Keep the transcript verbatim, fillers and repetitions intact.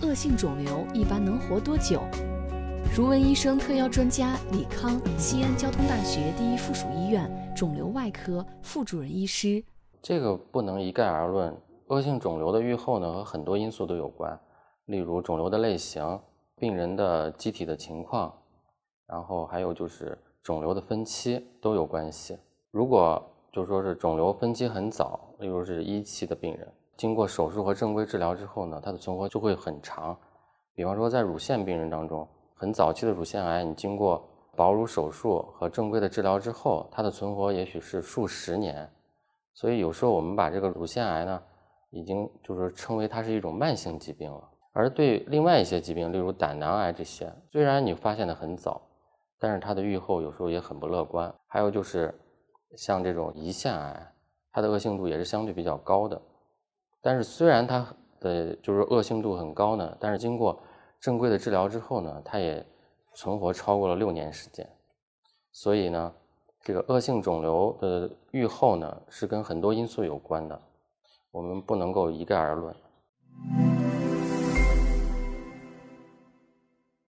恶性肿瘤一般能活多久？如文医生特邀专家李康，西安交通大学第一附属医院肿瘤外科副主任医师。 这个不能一概而论，恶性肿瘤的预后呢和很多因素都有关，例如肿瘤的类型、病人的机体的情况，然后还有就是肿瘤的分期都有关系。如果就说是肿瘤分期很早，例如是一期的病人，经过手术和正规治疗之后呢，它的存活就会很长。比方说在乳腺病人当中，很早期的乳腺癌，你经过保乳手术和正规的治疗之后，它的存活也许是数十年。所以有时候我们把这个乳腺癌呢，已经就是称为它是一种慢性疾病了。而对另外一些疾病，例如胆囊癌这些，虽然你发现的很早，但是它的预后有时候也很不乐观。还有就是像这种胰腺癌，它的恶性度也是相对比较高的。但是虽然它的就是恶性度很高呢，但是经过正规的治疗之后呢，它也存活超过了六年时间。所以呢，这个恶性肿瘤的预后呢，是跟很多因素有关的，我们不能够一概而论。